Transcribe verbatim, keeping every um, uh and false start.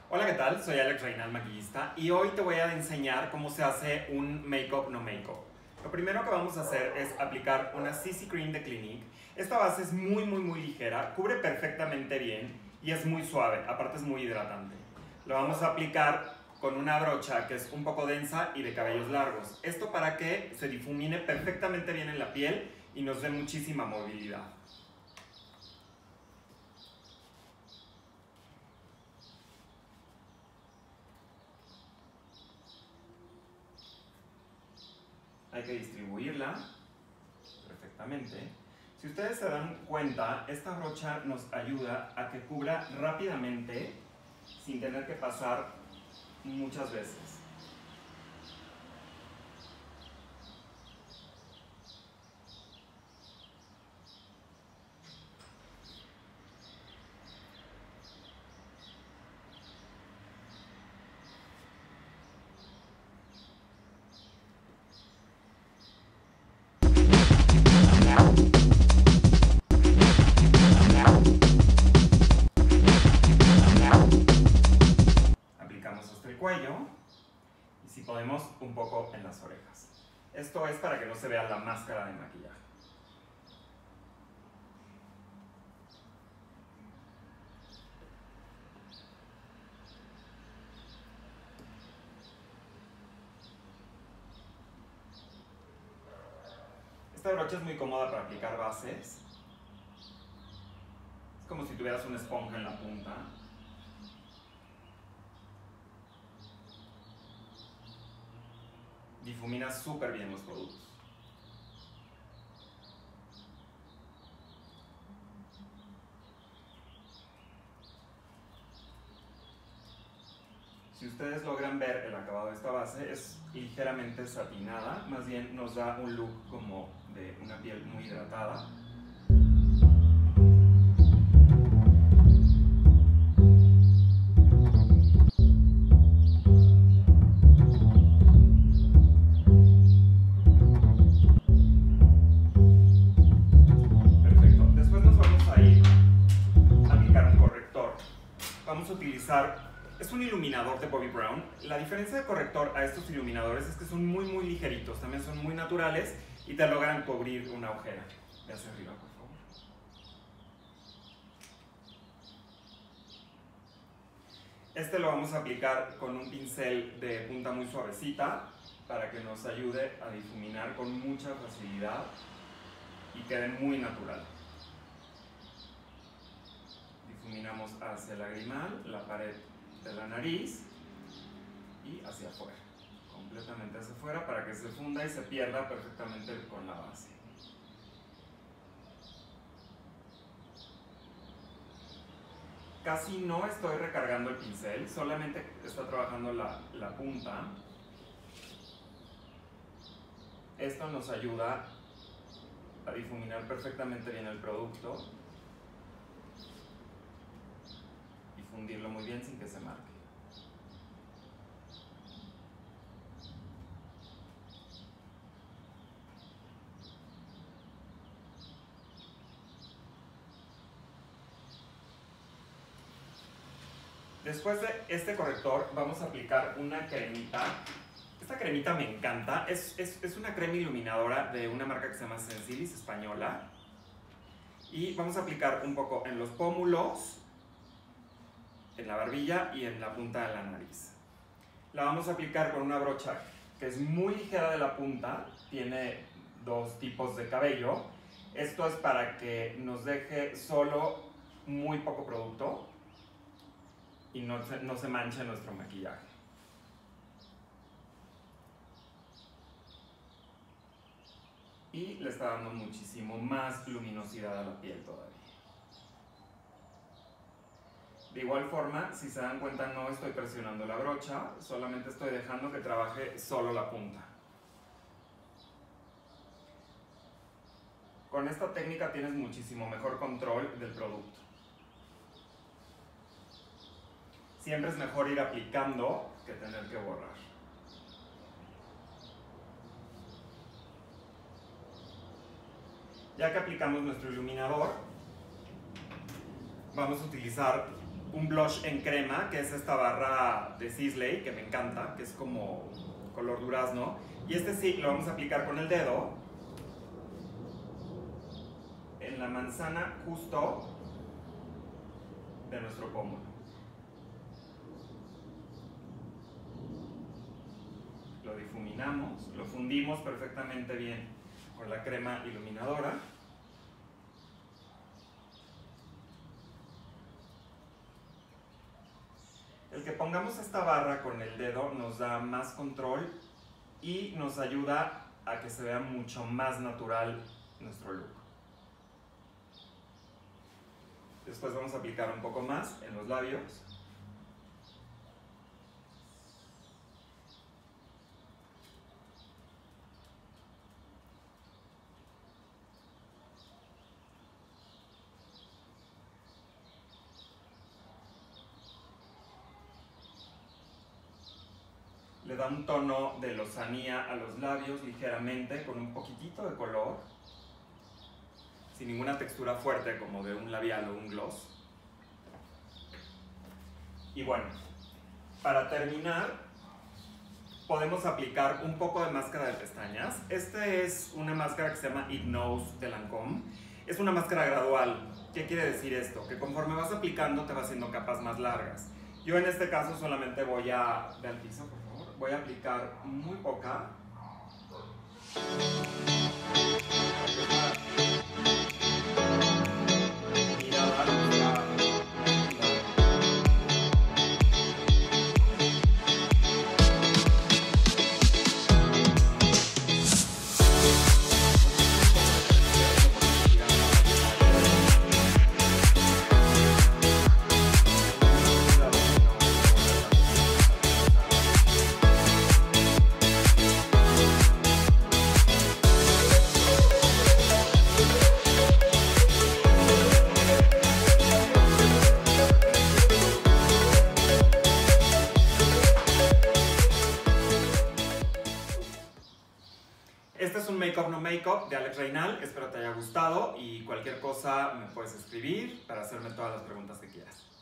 Hola, ¿qué tal? Soy Alex Reynal, maquillista, y hoy te voy a enseñar cómo se hace un make-up no make-up. Lo primero que vamos a hacer es aplicar una C C Cream de Clinique. Esta base es muy, muy, muy ligera, cubre perfectamente bien y es muy suave, aparte es muy hidratante. Lo vamos a aplicar con una brocha que es un poco densa y de cabellos largos. Esto para que se difumine perfectamente bien en la piel y nos dé muchísima movilidad. Hay que distribuirla perfectamente. Si ustedes se dan cuenta, esta brocha nos ayuda a que cubra rápidamente sin tener que pasar muchas veces. Aplicamos hasta el cuello y si podemos un poco en las orejas. Esto es para que no se vea la máscara de maquillaje. Esta brocha es muy cómoda para aplicar bases. Es como si tuvieras una esponja en la punta. Difumina súper bien los productos. Si ustedes logran ver el acabado de esta base, es ligeramente satinada, más bien nos da un look como de una piel muy hidratada. Perfecto, después nos vamos a ir a aplicar un corrector. Vamos a utilizar... Es un iluminador de Bobbi Brown. La diferencia de corrector a estos iluminadores es que son muy muy ligeritos, también son muy naturales y te logran cubrir una ojera. Ve hacia arriba, por favor. Este lo vamos a aplicar con un pincel de punta muy suavecita para que nos ayude a difuminar con mucha facilidad y quede muy natural. Difuminamos hacia el lagrimal, la pared de la nariz y hacia afuera, completamente hacia afuera para que se funda y se pierda perfectamente con la base. Casi no estoy recargando el pincel, solamente está trabajando la, la punta. Esto nos ayuda a difuminar perfectamente bien el producto y fundirlo muy bien sin que se marque. Después de este corrector vamos a aplicar una cremita. Esta cremita me encanta, es, es, es una crema iluminadora de una marca que se llama Sensilis, española. Y vamos a aplicar un poco en los pómulos, en la barbilla y en la punta de la nariz. La vamos a aplicar con una brocha que es muy ligera de la punta, tiene dos tipos de cabello. Esto es para que nos deje solo muy poco producto y no se, no se manche nuestro maquillaje. Y le está dando muchísimo más luminosidad a la piel todavía. De igual forma, si se dan cuenta, no estoy presionando la brocha, solamente estoy dejando que trabaje solo la punta. Con esta técnica tienes muchísimo mejor control del producto. Siempre es mejor ir aplicando que tener que borrar. Ya que aplicamos nuestro iluminador, vamos a utilizar un blush en crema, que es esta barra de Sisley, que me encanta, que es como color durazno. Y este sí, lo vamos a aplicar con el dedo en la manzana justo de nuestro pómulo. Lo difuminamos, lo fundimos perfectamente bien con la crema iluminadora. El que pongamos esta barra con el dedo nos da más control y nos ayuda a que se vea mucho más natural nuestro look. Después vamos a aplicar un poco más en los labios. Le da un tono de lozanía a los labios ligeramente, con un poquitito de color, sin ninguna textura fuerte como de un labial o un gloss. Y bueno, para terminar, podemos aplicar un poco de máscara de pestañas. Esta es una máscara que se llama It Knows de Lancôme. Es una máscara gradual. ¿Qué quiere decir esto? Que conforme vas aplicando te va haciendo capas más largas. Yo en este caso solamente voy a... Ve al piso, por favor. Voy a aplicar muy poca. Este es un Make Up No Make Up de Alex Reynal, espero te haya gustado y cualquier cosa me puedes escribir para hacerme todas las preguntas que quieras.